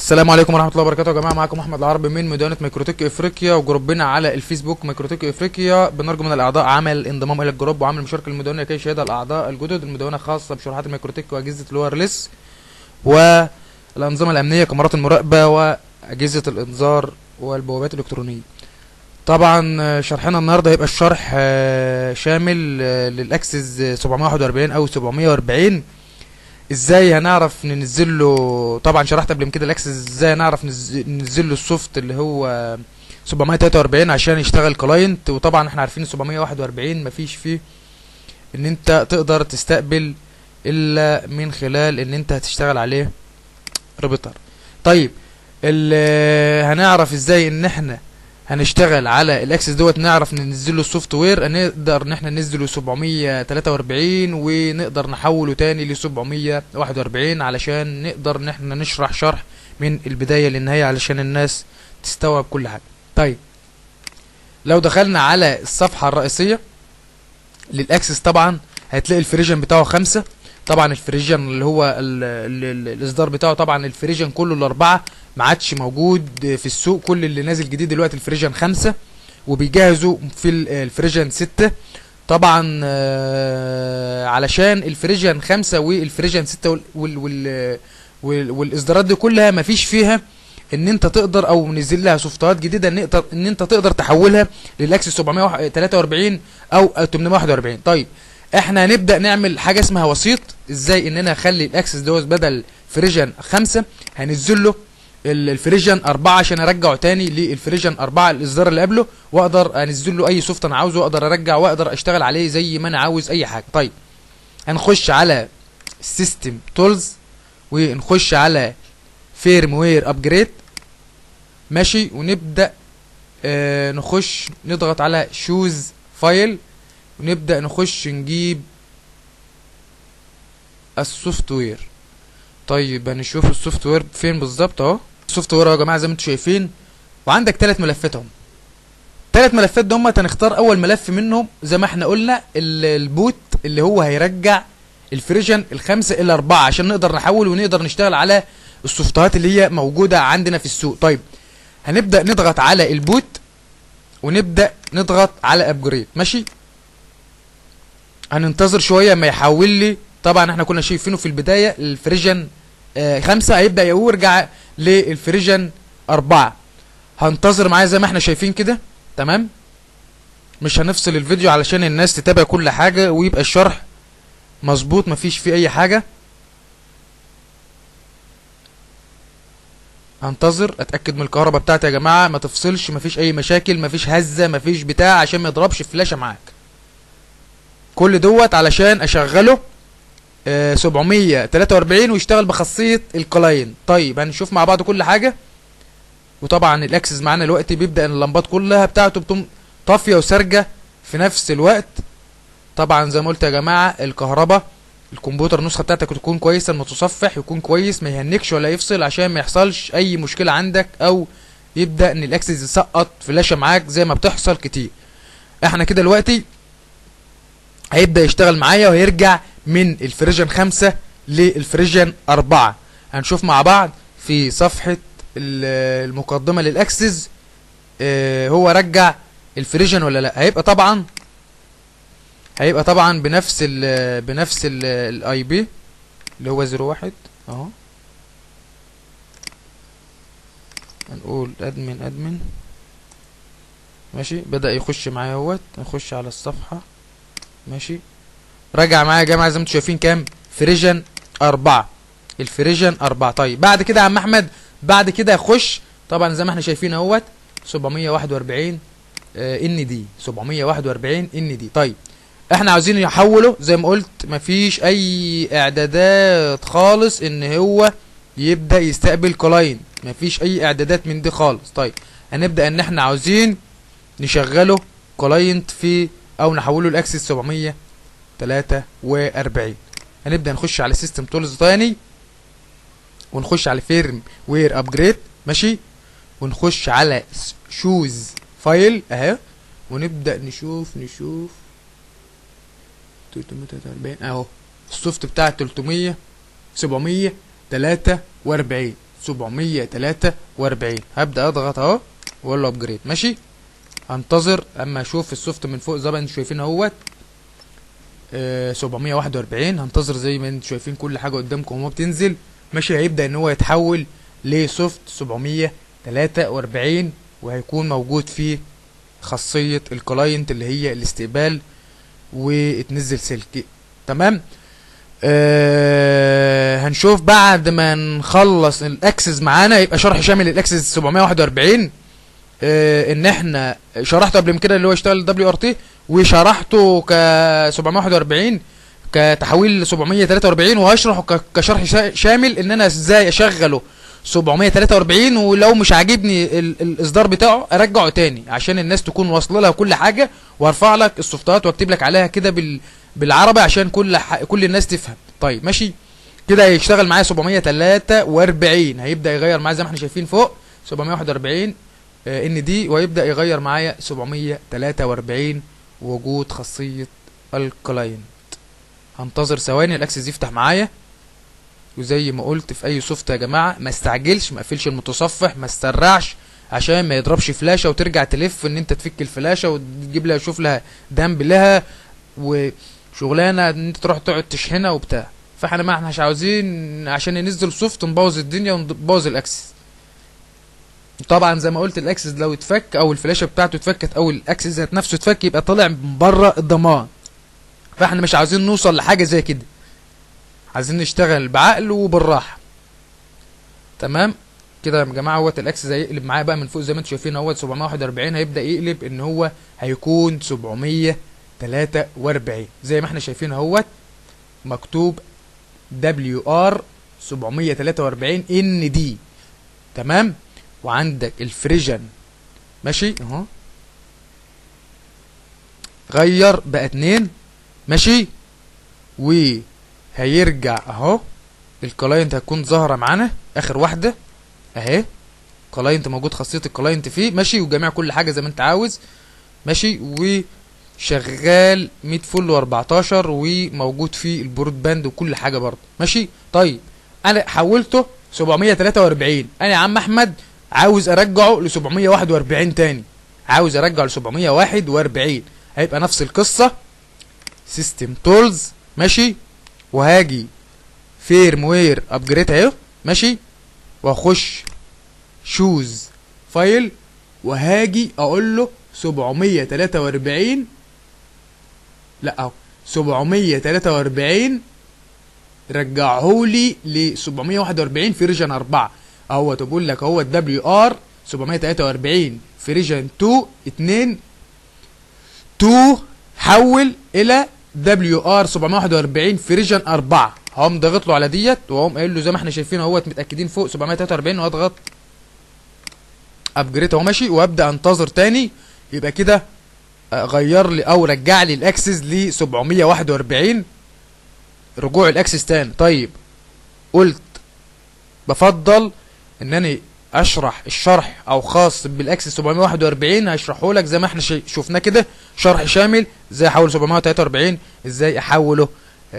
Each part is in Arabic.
السلام عليكم ورحمة الله وبركاته يا جماعة. معاكم أحمد العربي من مدونة ميكروتك إفريقيا وجروبنا على الفيسبوك ميكروتك إفريقيا. بنرجو من الأعضاء عمل الانضمام إلى الجروب وعمل مشاركة للمدونة لكي يشاهدها الأعضاء الجدد. المدونة خاصة بشروحات الميكروتك وأجهزة الوايرلس والأنظمة الأمنية كاميرات المراقبة وأجهزة الإنذار والبوابات الإلكترونية. طبعا شرحنا النهارده هيبقى الشرح شامل للأكسس 741 أو 740. ازاي هنعرف ننزل له؟ طبعا شرحت قبل كده الاكسس ازاي نعرف ننزل له السوفت اللي هو 743 عشان يشتغل كلاينت. وطبعا احنا عارفين 741 مفيش فيه ان انت تقدر تستقبل الا من خلال ان انت هتشتغل عليه ريبيتر. طيب هنعرف ازاي ان احنا هنشتغل على الاكسس دوت، نعرف ننزل له السوفت وير. نقدر ان احنا ننزله 743 ونقدر نحوله تاني ل 741 علشان نقدر ان احنا نشرح شرح من البداية للنهاية علشان الناس تستوعب كل حاجة. طيب لو دخلنا على الصفحة الرئيسية للاكسس طبعا هتلاقي الفريجن بتاعه 5. طبعا الفريجن اللي هو الاصدار بتاعه، طبعا الفريجن كله الاربعة ما عادش موجود في السوق. كل اللي نازل جديد دلوقتي الفريجن 5 وبيجهزوا في الفريجن 6. طبعا علشان الفريجن 5 والفريجن 6 والاصدارات دي كلها مفيش فيها ان انت تقدر او نزل لها سوفتات جديده ان انت تقدر تحولها للاكسس 743 او 841. طيب احنا هنبدا نعمل حاجه اسمها وسيط. ازاي اننا نخلي الاكسس دوت بدل فريجن 5 هننزل له الفريجن 4 عشان ارجعه تاني للفريجن 4 الاصدار اللي قبله، واقدر انزل له اي سوفت انا عاوزه واقدر ارجع واقدر اشتغل عليه زي ما انا عاوز اي حاجه. طيب هنخش على سيستم تولز ونخش على فيرم وير ابجريد، ماشي، ونبدا نخش نضغط على شوز فايل ونبدا نخش نجيب السوفت وير. طيب هنشوف السوفت وير فين بالظبط. اهو السوفت وير يا جماعه زي ما انتم شايفين، وعندك 3 ملفات اهم. 3 ملفات دول هنختار اول ملف منهم زي ما احنا قلنا البوت اللي هو هيرجع الفريجن ال5 الى 4 عشان نقدر نحول ونقدر نشتغل على السوفتات اللي هي موجوده عندنا في السوق. طيب هنبدا نضغط على البوت ونبدا نضغط على ابجريد، ماشي. هننتظر شويه ما يحول لي. طبعا احنا كنا شايفينه في البدايه الفريجن 5 هيبدا يرجع للفريجن 4. هنتظر معايا زي ما احنا شايفين كده، تمام. مش هنفصل الفيديو علشان الناس تتابع كل حاجه ويبقى الشرح مظبوط مفيش فيه اي حاجه. هنتظر اتاكد من الكهرباء بتاعتي يا جماعه ما تفصلش، مفيش اي مشاكل، مفيش هزه، مفيش بتاع، عشان ما يضربش الفلاشه معاك. كل دوت علشان اشغله 743 ويشتغل بخاصيه الكلاين. طيب هنشوف مع بعض كل حاجه. وطبعا الاكسس معانا دلوقتي بيبدا ان اللمبات كلها بتاعته بتقوم طافيه وسارجه في نفس الوقت. طبعا زي ما قلت يا جماعه الكهرباء الكمبيوتر النسخه بتاعتك تكون كويسه، المتصفح يكون كويس ما يهنكش ولا يفصل عشان ما يحصلش اي مشكله عندك او يبدا ان الاكسس يسقط فلاشه معاك زي ما بتحصل كتير. احنا كده دلوقتي هيبدا يشتغل معايا وهيرجع من الفريجن 5 للفريجن 4. هنشوف مع بعض في صفحه المقدمه للاكسس هو رجع الفريجن ولا لا. هيبقى طبعا بنفس الاي بي اللي هو 01 اهو. هنقول ادمن ماشي. بدأ يخش معايا اهوت. نخش على الصفحة، ماشي. رجع معايا يا جماعة زي ما انتم شايفين كام؟ فريجن 4. الفريجن 4. طيب بعد كده يا عم احمد بعد كده اخش طبعا زي ما احنا شايفين اهوت 741 ان دي 741 ان دي. طيب احنا عاوزين نحوله زي ما قلت مفيش اي اعدادات خالص ان هو يبدأ يستقبل كلاين، مفيش اي اعدادات من دي خالص. طيب هنبدأ ان احنا عاوزين نشغله كلاينت في او نحوله لاكسس 743. هنبدأ نخش على سيستم تولز تاني ونخش على فيرم وير ابجريد، ماشي. ونخش على شوز فايل اهي ونبدأ نشوف 343 اهو السوفت بتاع 743. 743. هبدا اضغط اهو واقول له ابجريد. ماشي، هنتظر اما اشوف السوفت من فوق زي ما انتم شايفين اهوت 741. هنتظر زي ما انتم شايفين كل حاجه قدامكم وهو بتنزل. ماشي، هيبدا ان هو يتحول لسوفت 743 وهيكون موجود فيه خاصيه الكلاينت اللي هي الاستقبال وتنزل سلك. تمام. هنشوف بعد ما نخلص الاكسس معانا يبقى شرح شامل الاكسس 741. ان احنا شرحته قبل كده اللي هو يشتغل دبليو ار تي، وشرحته ك 741 كتحويل ل 743، وهشرحه كشرح شامل ان انا ازاي اشغله 743، ولو مش عاجبني الاصدار بتاعه ارجعه تاني عشان الناس تكون واصله لها كل حاجه، وارفع لك السوفتات واكتب لك عليها كده بالعربي عشان كل الناس تفهم. طيب ماشي كده هيشتغل معايا 743. هيبدا يغير معايا زي ما احنا شايفين فوق 741 ان دي، ويبدا يغير معايا 743 وجود خاصيه الكلاينت. هنتظر ثواني الاكسس يفتح معايا. وزي ما قلت في اي سوفت يا جماعه ما استعجلش، ما اقفلش المتصفح، ما استرعش عشان ما يضربش فلاشه وترجع تلف ان انت تفك الفلاشه وتجيب لها شوف لها دمب لها وشغلانه ان انت تروح تقعد تشحنها وبتاع. فاحنا ما احناش عاوزين عشان ننزل سوفت نبوظ الدنيا ونبوظ الاكسس. طبعا زي ما قلت الاكسس لو اتفك او الفلاشه بتاعته اتفكت او الاكسس ذات نفسه اتفك يبقى طالع من بره الضمان. فاحنا مش عاوزين نوصل لحاجه زي كده، عايزين نشتغل بعقل وبالراحه. تمام كده يا جماعه. اهوت الاكسس هيقلب معايا بقى من فوق زي ما انتم شايفين اهوت 741. هيبدا يقلب ان هو هيكون 743 زي ما احنا شايفين اهوت مكتوب WR 743 ان دي. تمام. وعندك الفريجن ماشي اهو غير بقى 2. ماشي، وهيرجع اهو الكلاينت هتكون ظاهره معانا اخر واحده اهي. كلاينت موجود خاصيه الكلاينت فيه. ماشي، وجميع كل حاجه زي ما انت عاوز. ماشي، وشغال 100 فل و14 وموجود فيه البرود باند وكل حاجه برضه. ماشي. طيب انا حولته 743. انا يا عم احمد عاوز ارجعه ل 741 تاني، عاوز ارجعه ل 741. هيبقى نفس القصه سيستم تولز. ماشي، وهاجي فيرموير ابجريد اهو. ماشي، واخش شوز فايل وهاجي اقول له 743 لا اهو 743 رجعهولي ل 741 في ريجن 4 اهو. تقول لك اهو الدبليو ار 743 في ريجن 2 حول الى دبليو ار 741 في ريجن 4. هقوم ضاغط له على ديت واقوم قايل له زي ما احنا شايفين اهوت متاكدين فوق 743 واضغط ابجريد اهو. ماشي، وابدا انتظر تاني. يبقى كده غير لي او رجع لي الاكسس ل 741 رجوع الاكسس تاني. طيب قلت بفضل ان انا اشرح الشرح او خاص بالاكسس 741 هشرحه لك زي ما احنا شفناه كده شرح شامل ازاي احول 743 ازاي احوله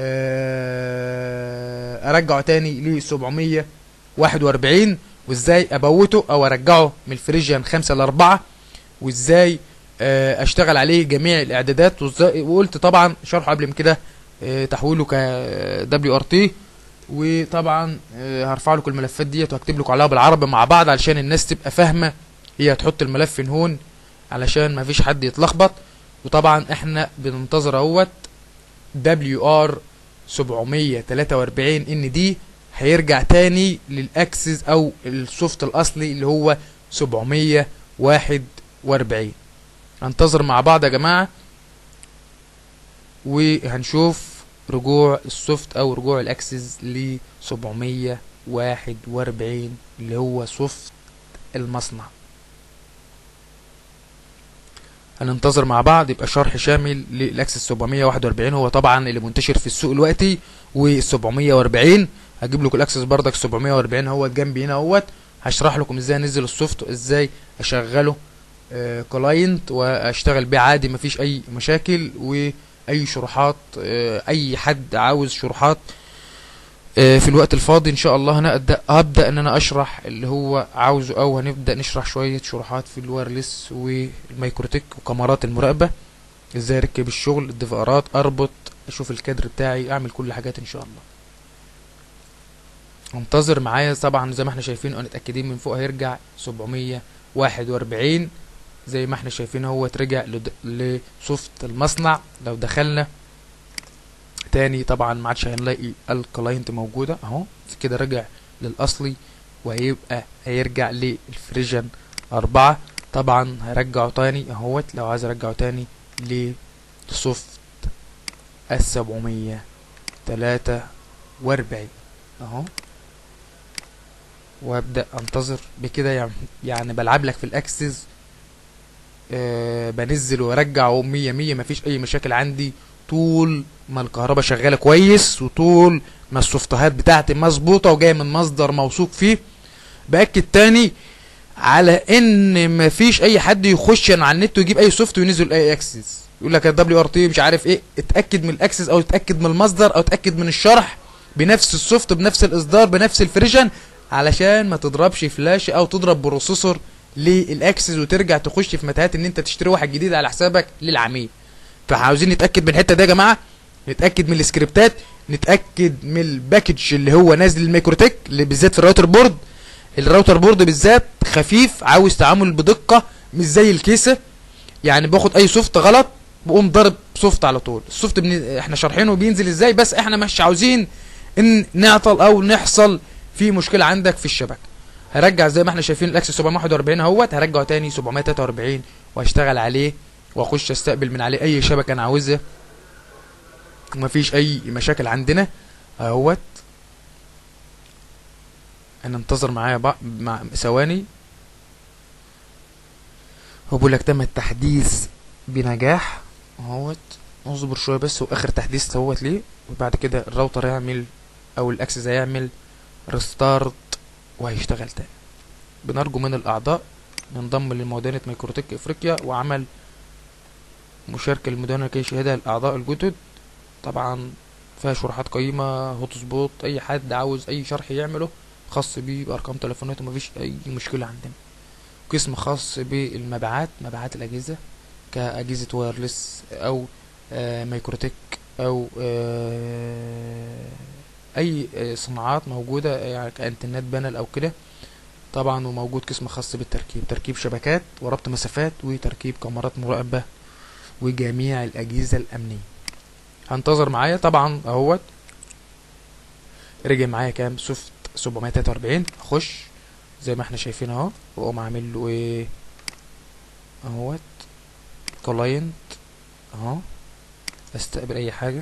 ارجعه تاني ل 741 وازاي ابوته او ارجعه من الفريجيان 5 ل 4 وازاي اشتغل عليه جميع الاعدادات. وقلت طبعا شرحه قبل كده تحويله ك WRT. وطبعا هرفع لكم الملفات ديت وهكتب لكم عليها بالعربي مع بعض علشان الناس تبقى فاهمه هي هتحط الملف فين هون علشان ما فيش حد يتلخبط. وطبعا احنا بننتظر اهوت WR 743 ان دي هيرجع تاني للاكسس او السوفت الاصلي اللي هو 741. هننتظر مع بعض يا جماعه وهنشوف رجوع السوفت او رجوع الاكسس ل 741 اللي هو سوفت المصنع. هننتظر مع بعض يبقى شرح شامل للاكسس 741 هو طبعا اللي منتشر في السوق دلوقتي. وال 740 هجيب لكم الاكسس بردك 740 اهوت جنبي هنا اهوت. هشرح لكم ازاي انزل السوفت وازاي اشغله كلاينت واشتغل بيه عادي مفيش اي مشاكل. واي شروحات اي حد عاوز شروحات في الوقت الفاضي ان شاء الله هبدأ ان انا اشرح اللي هو عاوزه، او هنبدأ نشرح شوية شروحات في الوايرلس والمايكروتك وكاميرات المراقبة، ازاي اركب الشغل، الدفارات، اربط، اشوف الكادر بتاعي، اعمل كل حاجات ان شاء الله. انتظر معايا. طبعا زي ما احنا شايفين متأكدين من فوق هيرجع 741 زي ما احنا شايفين، هو ترجع لصفة المصنع. لو دخلنا تاني طبعا ما عادش هنلاقي الكلاينت موجودة اهو، كده رجع للاصلي، وهيبقى هيرجع للفريجن 4. طبعا هرجعه تاني اهوت، لو عايز ارجعه تاني لصفة 743 اهو، وابدأ انتظر بكده. يعني بلعب لك في الاكسس، بنزل وارجع ومية مية، مفيش اي مشاكل عندي طول ما الكهرباء شغالة كويس، وطول ما السوفتات بتاعتي مظبوطة وجاية من مصدر موثوق فيه. باكد تاني على ان مفيش اي حد يخش على النت ويجيب اي سوفت وينزل اي اكسس يقول لك الدبليو ار تي مش عارف ايه. اتاكد من الاكسس، او اتاكد من المصدر، او اتاكد من الشرح بنفس السوفت بنفس الاصدار بنفس الفريجن، علشان ما تضربش فلاش او تضرب بروسيسور للاكسس وترجع تخش في متاهات ان انت تشتري واحد جديد على حسابك للعميل. فعاوزين نتاكد من الحته دي يا جماعه، نتاكد من السكريبتات، نتاكد من الباكج اللي هو نازل الميكروتك، اللي بالذات في الراوتر بورد. الراوتر بورد بالذات خفيف، عاوز تعامل بدقه، مش زي الكيسه. يعني باخد اي سوفت غلط بقوم ضارب سوفت على طول. السوفت احنا شارحينه بينزل ازاي، بس احنا مش عاوزين ان نعطل او نحصل في مشكله عندك في الشبكه. هرجع زي ما احنا شايفين الاكسس 741 اهوت، هرجعه تاني 743 واشتغل عليه، واخش استقبل من عليه اي شبكه انا عاوزها، ومفيش اي مشاكل عندنا اهوت. هننتظر معايا مع ثواني. هو بيقول لك تم التحديث بنجاح اهوت، اصبر شويه بس، واخر تحديث اهوت ليه، وبعد كده الراوتر يعمل او الاكسس هيعمل ريستارت وهيشتغل تاني. بنرجو من الاعضاء ننضم لمدونة ميكروتك افريقيا وعمل مشاركة للمدونة كي يشاهدها الاعضاء الجدد. طبعا فيها شروحات قيمة، هوت سبوت، اي حد عاوز اي شرح يعمله خاص بيه بارقام تليفونات، ومفيش اي مشكلة عندنا. قسم خاص بالمبيعات، مبيعات الاجهزة كاجهزة وايرلس او ميكروتك او اي صناعات موجودة يعني كانترنت بانل او كده. طبعا وموجود قسم خاص بالتركيب، تركيب شبكات وربط مسافات وتركيب كاميرات مراقبة وجميع الاجهزة الامنية. هنتظر معايا. طبعا اهوت رجع معايا كام سوفت 743. اخش زي ما احنا شايفين اهو، واقوم عامل له ايه اهوت كلاينت اهو، استقبل اي حاجة،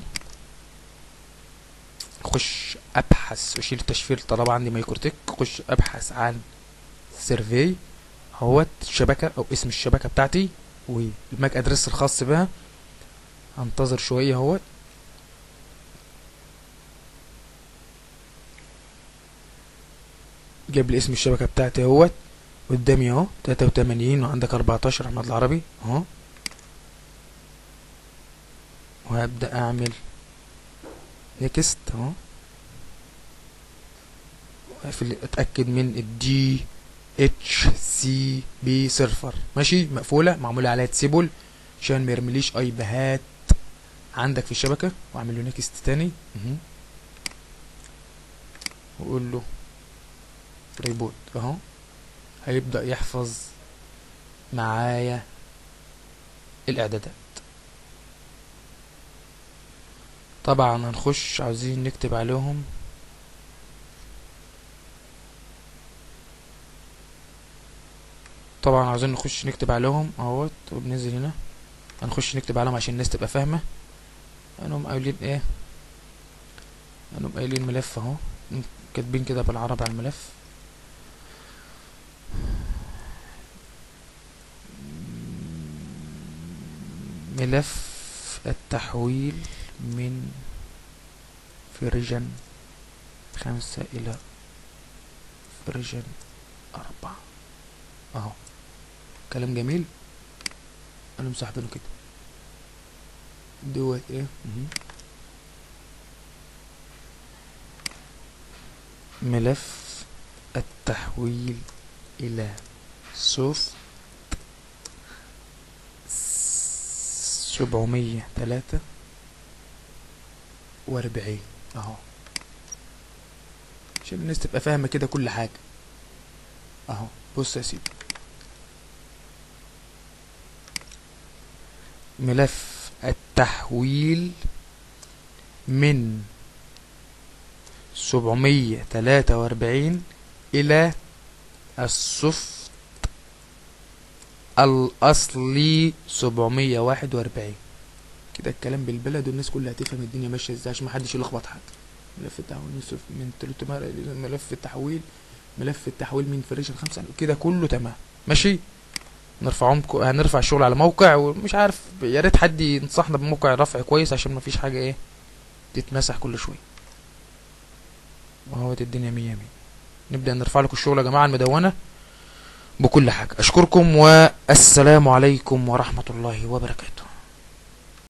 اخش ابحث واشيل التشفير طالما عندي مايكروتك، اخش ابحث عن سيرفي اهوت شبكة او اسم الشبكة بتاعتي والماك ادرس الخاص بها. هنتظر شوية اهوت، جاب لي اسم الشبكة بتاعتي اهوت قدامي اهو 83 وعندك 14 احمد العربي اهو، وهبدأ اعمل نيكست اهو، اتأكد من الدي اتش سي بي سيرفر ماشي، مقفولة معمولة عليها تسيبل عشان ما يرمليش اي بهات عندك في الشبكة، واعمل له نيكست تاني واقول له ريبوت اهو، هيبدأ يحفظ معايا الاعدادات. طبعا هنخش عاوزين نكتب عليهم طبعا عاوزين نخش نكتب عليهم اهوت، وبننزل هنا هنخش نكتب عليهم عشان الناس تبقى فاهمة. انهم قايلين ايه، انهم قايلين ملف اهو، كاتبين كده بالعربي على الملف ملف التحويل من فريجن 5 الى فريجن 4 اهو. كلام جميل، انا مسحبينه كده دوت ايه ملف التحويل الى سوفت 743 اهو، عشان الناس تبقى فاهمة كده كل حاجة اهو. بص يا سيدي، ملف التحويل من 743 الى السوفت الاصلي 741. كده الكلام بالبلد والناس كلها هتفهم الدنيا ماشيه ازاي، عشان محدش يلخبط حاجه. ملف التحويل من 300 ملف التحويل من فريشن 5 كده كله تمام ماشي. هنرفع الشغل على موقع، ومش عارف يا ريت حد ينصحنا بموقع رفع كويس عشان مفيش حاجه ايه تتمسح كل شويه. وهو الدنيا مية مية. نبدأ نرفع لكم الشغل يا جماعة المدونة بكل حاجة. أشكركم والسلام عليكم ورحمة الله وبركاته.